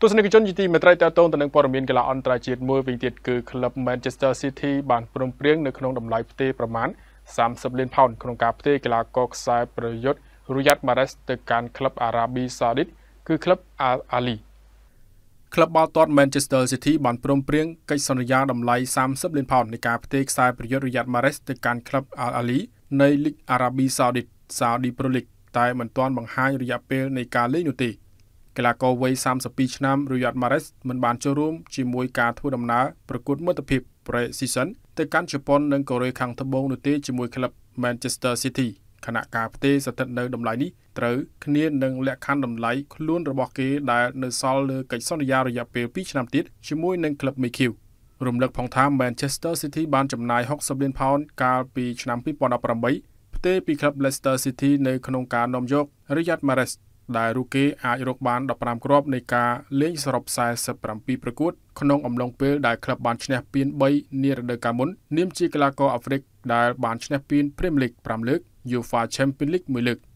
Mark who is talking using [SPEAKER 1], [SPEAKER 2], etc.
[SPEAKER 1] ទស្សនិកជនជាទីមេត្រីតតងទៅនឹងព័ត៌មានកីឡាអន្តរជាតិមួយវិញទៀតគឺក្លឹប Manchester City បានព្រមព្រៀងនៅក្នុងតម្លៃផ្ទេរប្រមាណ30លានផោនក្នុងការផ្ទេរកីឡាករខ្សែប្រយុទ្ធ Riyad Mahrez ទៅកាន់ក្លឹប Arabi Saudit គឺក្លឹប Al Ahly ក្លឹបបាល់ទាត់ Manchester City បានព្រមព្រៀងកិច្ចសន្យាតម្លៃ30លានផោននៃការផ្ទេរខ្សែប្រយុទ្ធ Riyad Mahrez ទៅកាន់ក្លឹប Al Ahly នៃលីក Arabi Saudit Saudi Pro League តែមិនទាន់បង្ហាញរយៈពេលនៃការលេងនោះទេកីឡាករវ័យ32ឆ្នាំ Riyad Mahrez មិនបានចូលរួមជាមួយការធ្វើដំណើរប្រកួតមិត្តភាព Pre-season ទៅកាន់ជប៉ុននិងកូរ៉េខាងត្បូងនោះទេជាមួយក្លឹប Manchester City ខណៈការផ្ទេរស្ថិតនៅតម្លៃនេះត្រូវគ្នានឹងលក្ខខណ្ឌតម្លៃខ្លួនរបស់គេដែលនៅសល់លើកិច្ចសន្យារយៈពេល2ឆ្នាំទៀតជាមួយនឹងក្លឹប Miq រំលឹកផងថា Manchester City បានចំណាយ60លានផោនកាលពីឆ្នាំ2018ផ្ទេរពីក្លឹប Leicester City នៅក្នុងការនាំយក Riyad Mahrezដែលរូគេអាចរកបាន15គ្រាប់នៃការលេងសរុប47ប្រកួតក្នុងអំឡុងពេលដែលក្លឹបបានឈ្នះពាន3នារដូវកាលមុននាមជាកីឡាករអាហ្វ្រិកដែលបានឈ្នះពាន Premier League 5លើក UEFA Champions League 1លើក